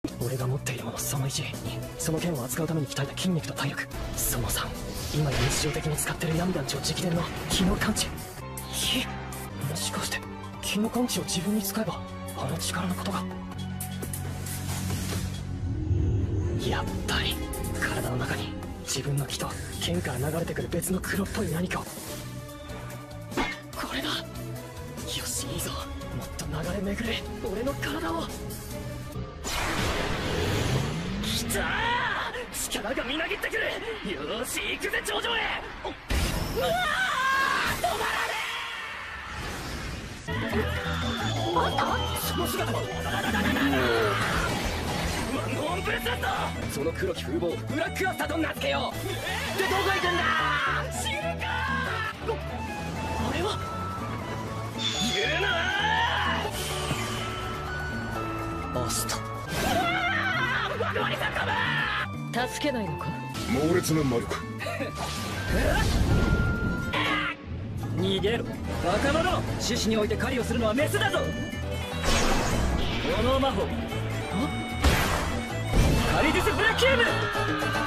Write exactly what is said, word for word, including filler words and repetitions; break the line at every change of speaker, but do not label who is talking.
俺が持っているものそのいち、その剣を扱うために鍛えた筋肉と体力。そのさん、今や日常的に使ってる闇団長直伝の気の感知。ひもしかして気の感知を自分に使えばあの力のことが。やっぱり体の中に自分の気と剣から流れてくる別の黒っぽい何かを。これだ。よし、いいぞ。もっと流れ巡れ俺の体を。きたー、力がみなぎってくる。よーし、行くぜ頂上へ。うわー、止まらねえ。あんたその姿はワンホーンプレスだぞ。その黒き風貌ブラックアスタと名付けよう。で、どこ行くんだ。死ぬかー。あれは言うなー。アスタ。ワグワリさんかば助けないのか。
猛烈な魔力。
逃げろバカ者。獅子において狩りをするのはメスだぞ。この魔法カリディスブレッキウム。